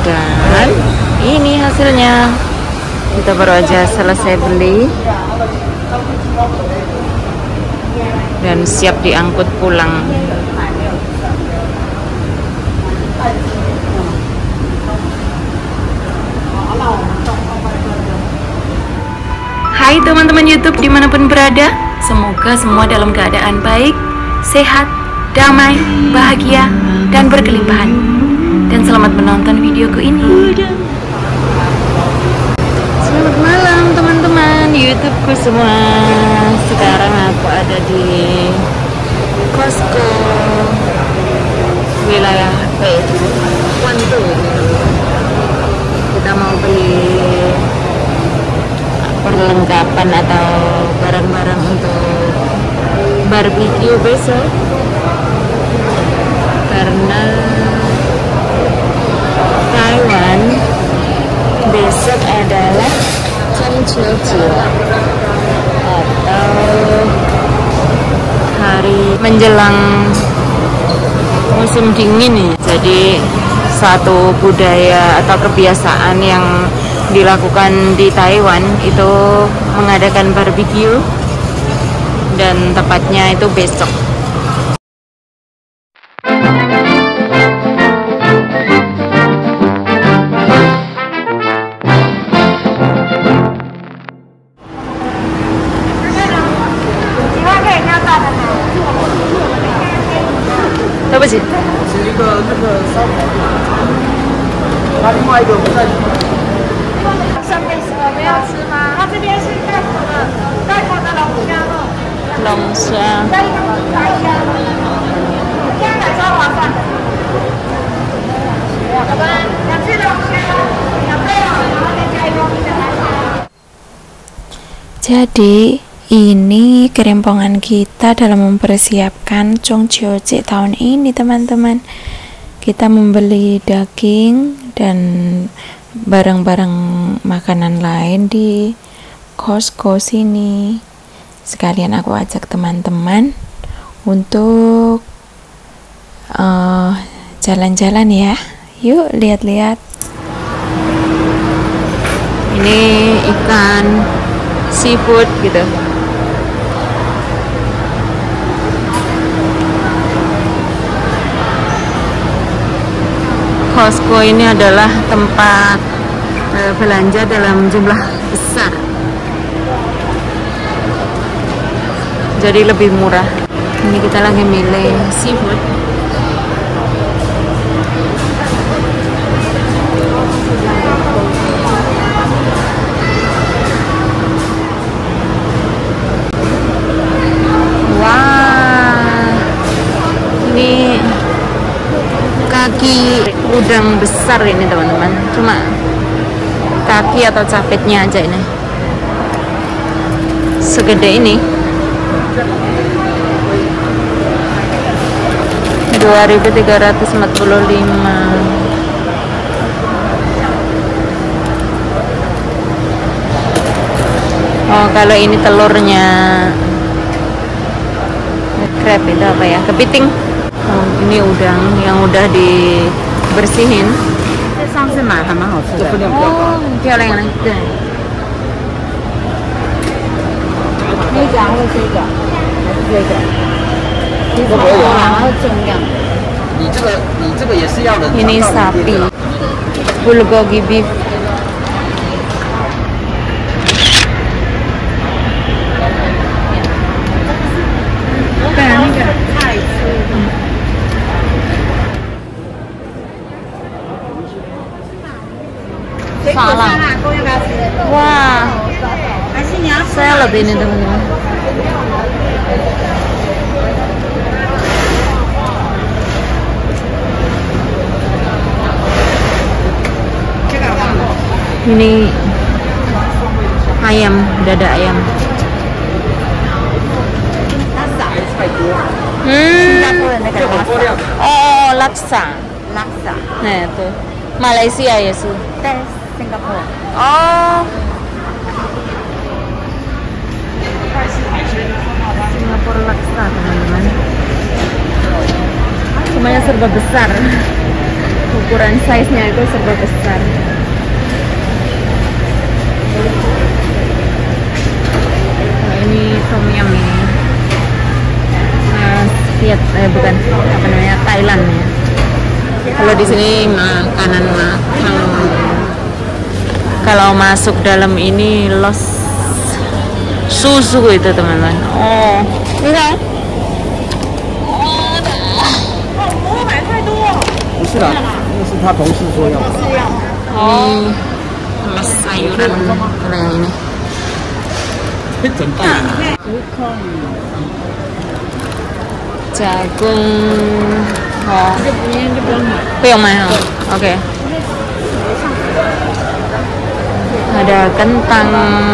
Dan ini hasilnya. Kita baru aja selesai beli dan siap diangkut pulang. Hai teman-teman YouTube dimanapun berada, semoga semua dalam keadaan baik, sehat, damai, bahagia, dan berkelimpahan. Dan selamat menonton videoku ini. Selamat malam teman-teman YouTubeku semua. Sekarang aku ada di Costco wilayah Wantu. Kita mau beli perlengkapan atau barang-barang untuk barbecue besok, karena Taiwan besok adalah Chongqing atau hari menjelang musim dingin ya. Jadi suatu budaya atau kebiasaan yang dilakukan di Taiwan itu mengadakan barbecue, dan tepatnya itu besok. Apa sih? Longxia. Jadi ini kerempongan kita dalam mempersiapkan Chongqing tahun ini, teman-teman. Kita membeli daging dan barang-barang makanan lain di Costco sini. Sekalian aku ajak teman-teman untuk jalan-jalan ya. Yuk lihat-lihat. Ini ikan seafood gitu. Costco ini adalah tempat belanja dalam jumlah besar, jadi lebih murah. Ini kita lagi milih seafood. Wah, ini kaki udang besar ini teman-teman, cuma kaki atau capitnya aja ini segede ini. 2.345. Oh, kalau ini telurnya crab itu apa ya? Kepiting. Oh, ini udang yang udah dibersihin. Oh,漂亮对。Ini sapi, bulgogi beef. Salam. Wah, salad ini teman-teman. Ini ayam, dada ayam. Oh, laksa. Laksa. Nah, itu. Malaysia ya, Su. Singapura. Oh. Singapura laksa, teman-teman. Semuanya serba besar. ukuran size-nya itu serba besar. Nah, ini tom yum ini. Bukan apa namanya, Thailand ya. Kalau di sini makanan kalau masuk dalam ini los susu itu teman-teman. Oh, enggak. 不是啦，那是他同事说要。 Oh, sama sayuranอะไรini? 整袋。 jagung. Oh,不用买哦. Oke. Ada kentang.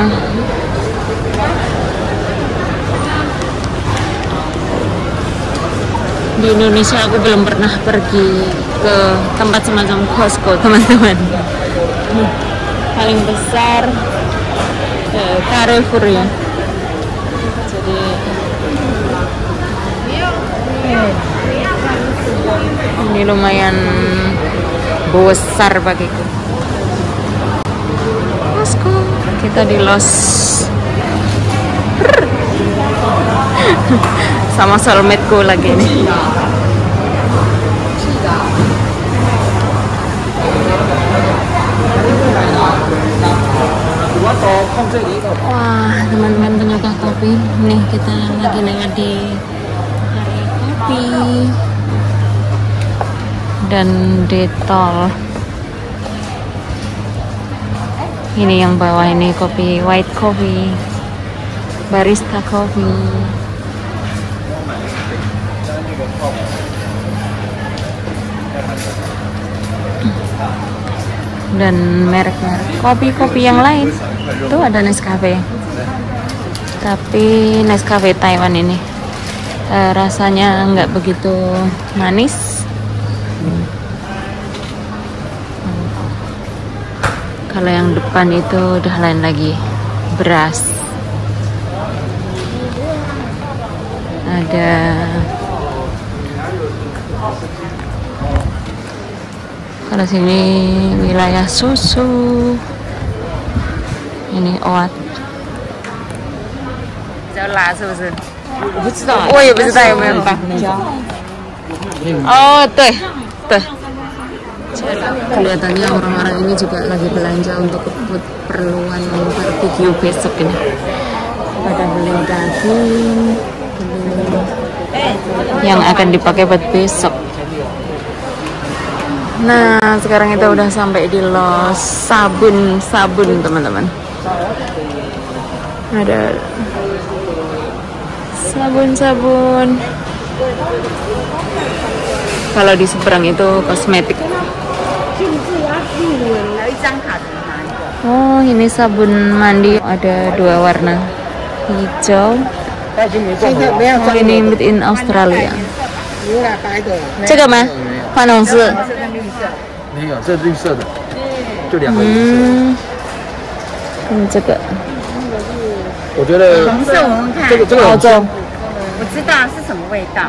Di Indonesia aku belum pernah pergi ke tempat semacam Costco, teman-teman. Paling besar Carrefour ya. Jadi ini lumayan besar bagiku. Costco. Kita di Los sama soulmate-ku lagi nih. Wah, teman-teman penyuka kopi, nih kita lagi lewat di area kopi dan detol. Ini yang bawah ini kopi white coffee, barista coffee. Dan merek-merek kopi-kopi yang lain. Tuh ada Nescafe, tapi Nescafe Taiwan ini rasanya nggak begitu manis. Kalau yang depan itu udah lain lagi, beras. Ada kalau sini wilayah susu. Ini oat. 叫辣是不是？我不知道，我也不知道有没有放椒。哦，对对。Kelihatannya orang-orang ini juga lagi belanja untuk keperluan barbecue besok ini. Pada beli daging, yang akan dipakai buat besok. Nah, sekarang kita udah sampai di Los sabun teman-teman. Ada sabun. Kalau di seberang itu kosmetik. Oh, ini sabun mandi ada 2 warna, hijau. Oh, ini made in Australia. 这个吗？花农士。 没有，这是绿色的，就2个。 这个。 我觉得红色闻闻看， 这个澳洲。 我知道是什么味道。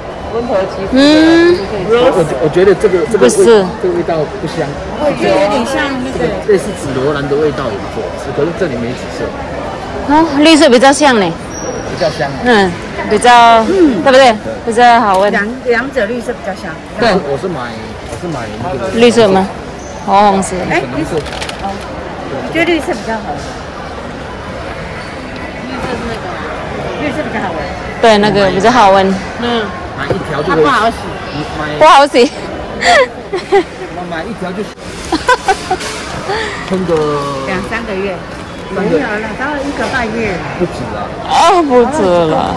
我觉得这个不是这个味道不香， 我觉得有点像那个类似紫罗兰的味道也不错，可是这里没紫色。 哦，绿色比较像呢。 比较香。 比较，对不对？比较好闻。 两者绿色比较香。 对， 我是买那个绿色吗？红色。 哎，绿色。我觉得绿色比较好闻。绿色比较好闻。 对，那个比较好闻。 买一条就它不好洗。 不好洗。 买一条就喷个 2、3个月。没有了，到1个半月。 不止啊。 哦，不止了。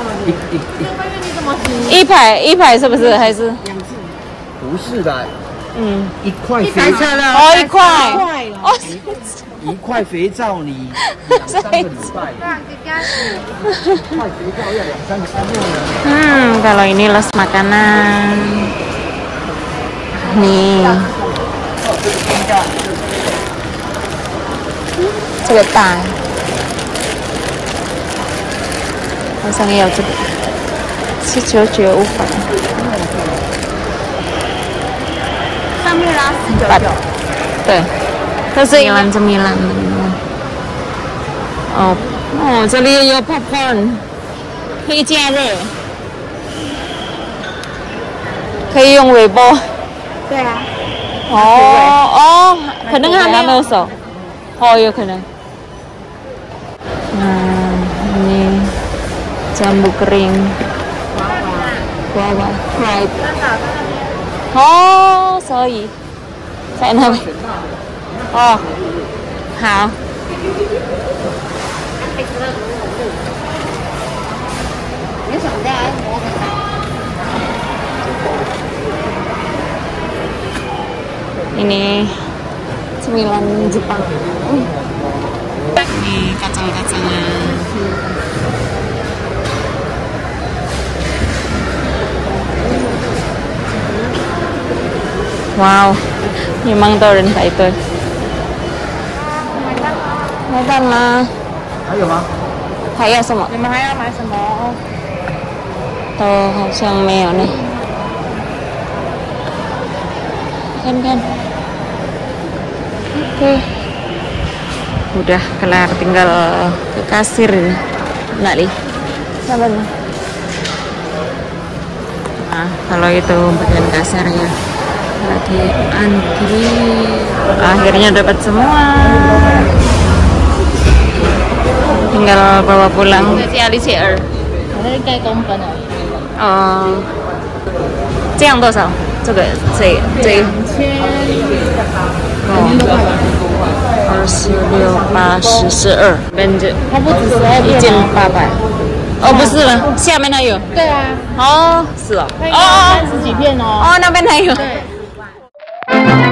一排是不是？还是？ 不是的。1块肥 100车了。 哦，1块。哦 ，1块肥皂你2、3个礼拜。1块肥皂要2、3个月。 kalau ini los makanan. Nih. 这个大，好像也有这个，499.5块。 上面啦，19。 对，这是9.9。哦哦，这里有 popcorn， 可以加热，可以用微波。 对啊。 哦哦，可能还没有熟。哦，有可能。Ini jambu kering. Guava fried. Oh, 所以在那边。哦，好。Ini cemilan Jepang. Ini kacang-kacangan. Wow, memang toren Pak itu. 买单吗？ 还有吗？ 还要什么？ 你们还要买什么？ 都好像没有呢。Kan. Oke. Udah kelar, tinggal ke kasir ini. Nak li. Sabar nih. Nah, kalau itu bagian kasarnya lagi antri. Akhirnya dapat semua. Tinggal bawa pulang. Alicia. 盖公分而已。 这样多少？这个这 2000， 26、8、12， 它不止12片 1800。哦，不是了，下面还有。 对啊。 哦，是哦。 它应该有30几片哦。 哦，那边还有。 对。